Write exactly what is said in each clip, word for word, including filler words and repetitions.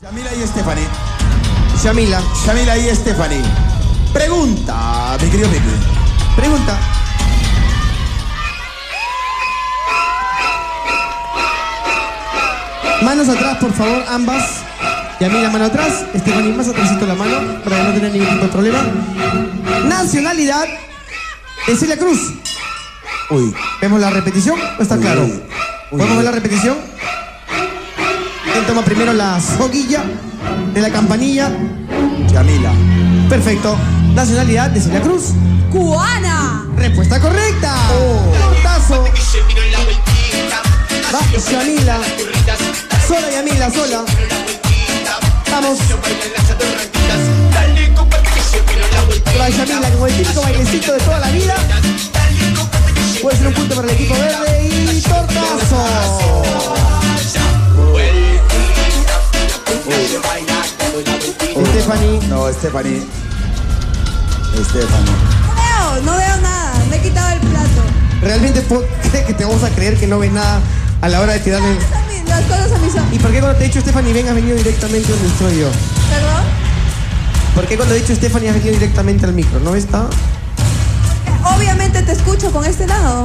Yamila y Stephanie. Yamila. Yamila y Stephanie. Pregunta, mi querido Pepe. Pregunta. Manos atrás, por favor, ambas. Yamila, mano atrás. Stephanie, más atrásito la mano, para no tener ningún tipo de problema. Nacionalidad de Celia Cruz. Uy. ¿Vemos la repetición? ¿O está Uy, claro? uy. ¿Podemos ver la repetición? ¿Quién toma primero la soguilla de la campanilla? Yamila. Perfecto. Nacionalidad de Celia Cruz. ¡Cubana! Respuesta correcta. Oh. Cortazo. Va, Yamila. Sola, Yamila, sola. Vamos. Va Yamila con el típico bailecito de toda la vida. Puede ser un punto para el equipo verde y tortazo. Stephanie. No, Stephanie. Stephanie. No veo, no veo nada. Me he quitado el plato. Realmente po- cree que te vamos a creer que no ves nada a la hora de tirarle. Las, mis, las cosas a mis ojos. ¿Y por qué cuando te he dicho Stephanie ven has venido directamente donde estoy yo? ¿Perdón? ¿Por qué cuando he dicho Stephanie has venido directamente al micro? ¿No ves? ¿Está? Obviamente te escucho con este lado.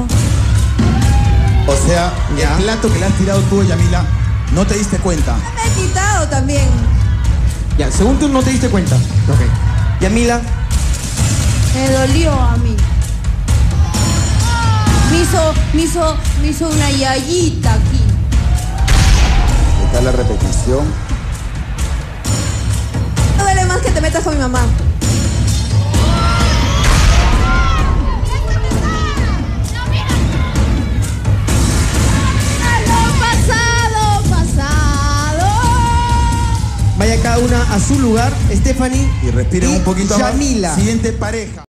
O sea, Ya. el plato que le has tirado tú, Yamila, no te diste cuenta. Me he quitado también. Ya, según tú no te diste cuenta. Ok. Yamila, Me dolió a mí. Me hizo, me hizo, me hizo una yayita aquí. Está la repetición. No duele más que te metas con mi mamá. Pasado, pasado. vaya cada una a su lugar. Stephanie Y respiren y un poquito más. Yamila. Siguiente pareja.